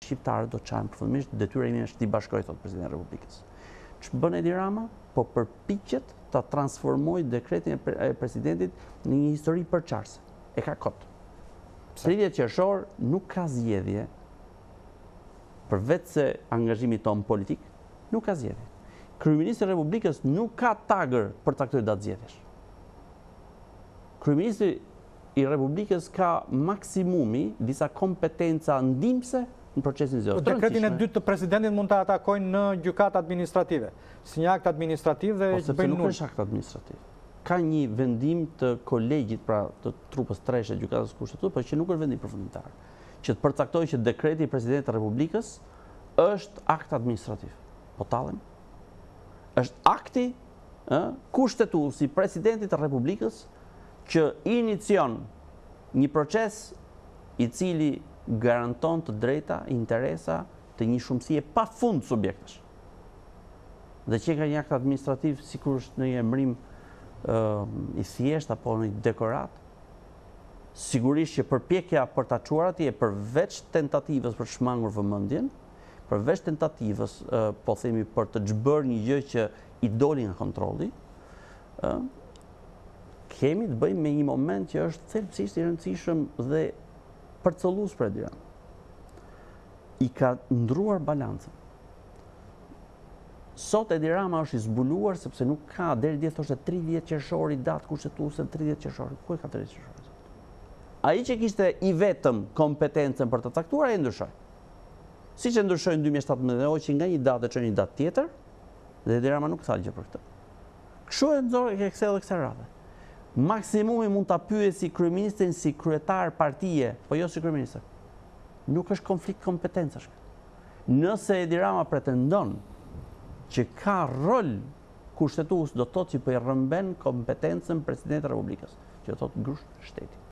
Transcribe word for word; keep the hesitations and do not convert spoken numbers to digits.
shqiptarët do çajnë përfundimisht detyra ime është t'i bashkoj, thot Presidenti i Republikës. Ç'bën bën Edi Rama? Po përpiqet ta transformojë dekretin e presidentit në një histori përçarse. E ka kot. tridhjetë qershor nuk ka zgjedhje, përveç se angazhimit ton politik, nuk ka zgjedhje. Kryeministri i Republikës nuk ka tagër për ta caktuar datë zgjedhjesh. Kryeministri i Republikës ka maksimumi disa kompetenca ndihmëse në procesin zgjedhor. Dekretin e dytë të presidentit mund ta atakojnë në gjykatë administrative, si një akt administrativ dhe bëjnë nuk nuk është akt administrativ. Ka një vendim të kolegjit, pra të trupës treshe të gjykatës kushtetuese, por që nuk është vendim përfundimtar. Që të përcaktojë që dekreti i presidentit të Republikës është akt administrativ. Po tallem. Është akti ë kushtetues i presidentit të Republikës që inicion një proces i cili garanton të drejta, interesa të një shumësie pafund subjektesh. Dhe që ka një akt administrativ sikur është në një emrim uh, i thjesht apo në një dekorat, sigurisht që përpjekja për ta çuar atje përveç tentativës për shmangur vëmendjen, përveç tentativës uh, po themi për të xhbër një gjë që i doli nga kontrolli, uh, kemi të bëjmë me një moment që është thelbësisht i rëndësishëm dhe përcëllues për Edi Rama. I ka ndruar balancën. Sot Edi Rama është i zbuluar sepse nuk ka, deri dje thoshte tridhjetë qershori datë kushtetuese, tridhjetë qershori. Ku e ka tridhjetë qershori? Ai që kishte i vetëm kompetencën për të caktuar e ndryshoi. Siç e ndryshoi në dy mijë e shtatëmbëdhjetë, që nga një datë çon një datë tjetër, dhe Edi Rama nuk tha gjë për këtë. Kështu e nxorë e kësaj dhe kësaj radhe. Maksimumi mund ta pyesi kryeministrin si kryetar partie, po jo si kryeminist. Nuk është konflikt kompetencash. Nëse Edi Rama pretendon që ka rol kushtetues, do të thotë që po i rrëmben kompetencën presidentit të Republikës, që do të thotë grush shteti.